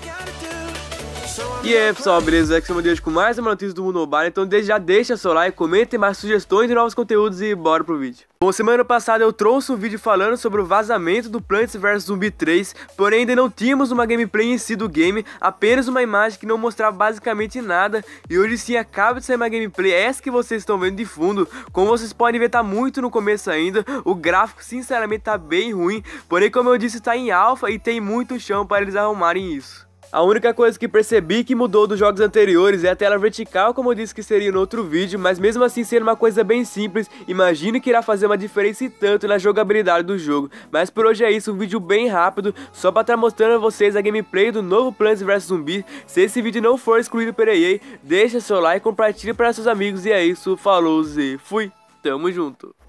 E aí pessoal, beleza? Aqui é o Deus com mais uma notícia do Mundo Mobile. Então desde já deixa seu like, comentem mais sugestões de novos conteúdos e bora pro vídeo. Bom, semana passada eu trouxe um vídeo falando sobre o vazamento do Plants vs Zombies 3, porém ainda não tínhamos uma gameplay em si do game, apenas uma imagem que não mostrava basicamente nada. E hoje sim acaba de sair uma gameplay, essa que vocês estão vendo de fundo. Como vocês podem ver, tá muito no começo ainda, o gráfico sinceramente tá bem ruim, porém como eu disse, tá em alpha e tem muito chão para eles arrumarem isso. A única coisa que percebi que mudou dos jogos anteriores é a tela vertical, como eu disse que seria no outro vídeo, mas mesmo assim sendo uma coisa bem simples, imagino que irá fazer uma diferença e tanto na jogabilidade do jogo. Mas por hoje é isso, um vídeo bem rápido, só para estar mostrando a vocês a gameplay do novo Plants vs Zombies. Se esse vídeo não for excluído pela EA, deixa seu like, compartilhe para seus amigos e é isso, falou e fui, tamo junto.